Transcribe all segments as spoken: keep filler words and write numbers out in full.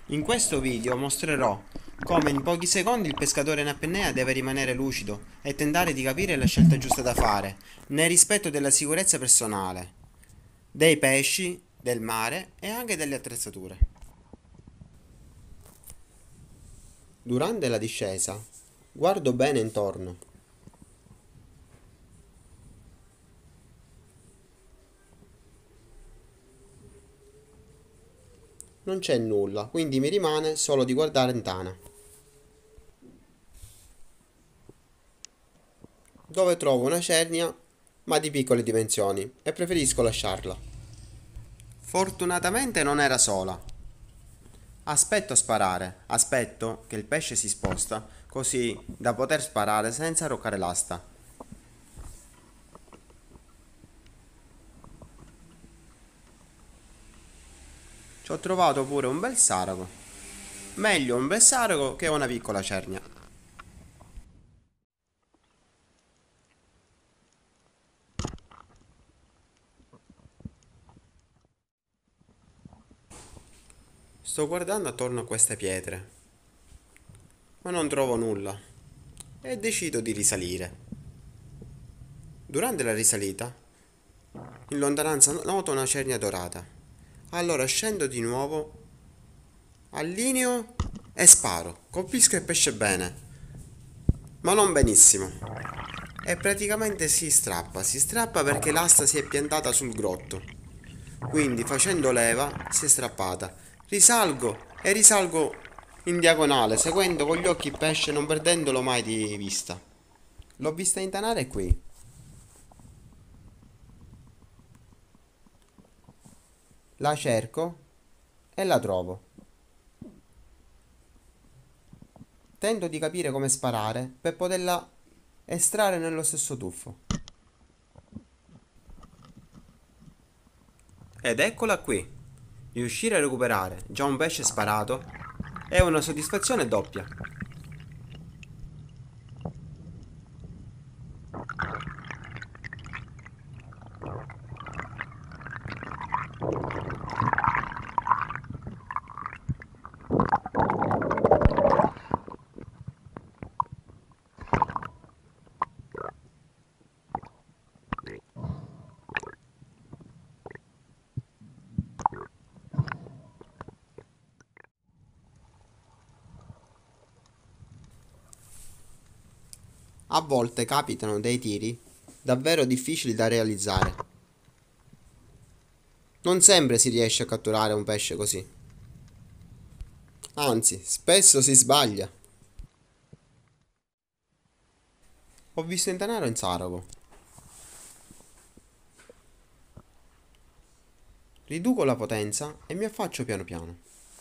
In questo video mostrerò come in pochi secondi il pescatore in apnea deve rimanere lucido e tentare di capire la scelta giusta da fare, nel rispetto della sicurezza personale, dei pesci, del mare e anche delle attrezzature. Durante la discesa, guardo bene intorno. Non c'è nulla, quindi mi rimane solo di guardare in tana, dove trovo una cernia, ma di piccole dimensioni, e preferisco lasciarla. Fortunatamente non era sola. Aspetto a sparare, aspetto che il pesce si sposta, così da poter sparare senza roccare l'asta. Ci ho trovato pure un bel sarago. Meglio un bel sarago che una piccola cernia. Sto guardando attorno a queste pietre, ma non trovo nulla e decido di risalire. Durante la risalita, in lontananza noto una cernia dorata. Allora scendo di nuovo, allineo e sparo. Colpisco il pesce bene, ma non benissimo. E praticamente si strappa, si strappa perché l'asta si è piantata sul grotto. Quindi facendo leva si è strappata. Risalgo e risalgo in diagonale, seguendo con gli occhi il pesce, non perdendolo mai di vista. L'ho vista intanare qui. La cerco e la trovo. Tento di capire come sparare per poterla estrarre nello stesso tuffo. Ed eccola qui. Riuscire a recuperare già un pesce sparato è una soddisfazione doppia. A volte capitano dei tiri davvero difficili da realizzare. Non sempre si riesce a catturare un pesce così. Anzi, spesso si sbaglia. Ho visto in denaro in Sarago. Riduco la potenza e mi affaccio piano piano.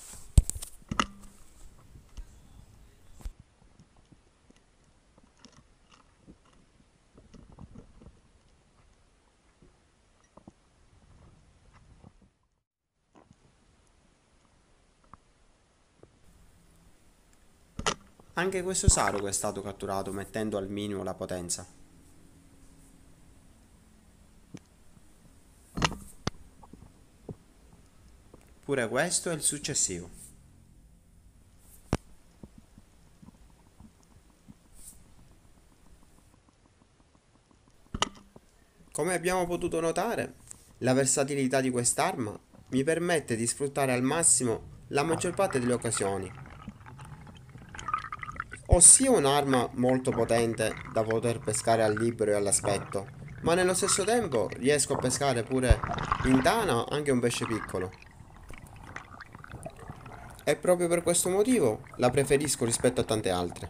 Anche questo Sarago è stato catturato mettendo al minimo la potenza. Pure questo è il successivo. Come abbiamo potuto notare, la versatilità di quest'arma mi permette di sfruttare al massimo la maggior parte delle occasioni. Ho sia un'arma molto potente da poter pescare al libero e all'aspetto, ma nello stesso tempo riesco a pescare pure in tana anche un pesce piccolo. E proprio per questo motivo la preferisco rispetto a tante altre.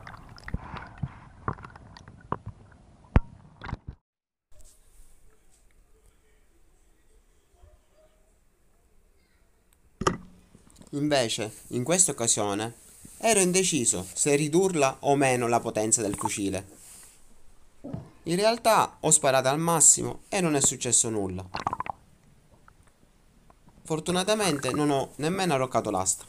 Invece, in questa occasione, ero indeciso se ridurla o meno la potenza del fucile. In realtà ho sparato al massimo e non è successo nulla. Fortunatamente non ho nemmeno arroccato l'asta.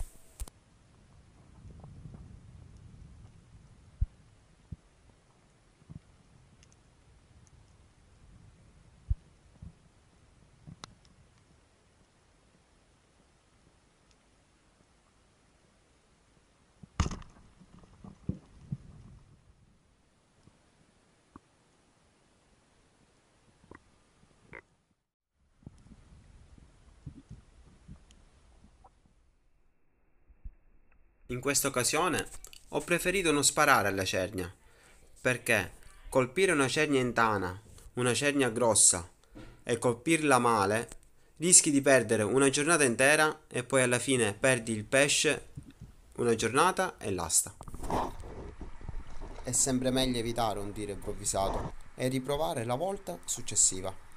In questa occasione ho preferito non sparare alla cernia, perché colpire una cernia in tana, una cernia grossa, e colpirla male, rischi di perdere una giornata intera e poi alla fine perdi il pesce una giornata e l'asta. È sempre meglio evitare un tiro improvvisato e riprovare la volta successiva.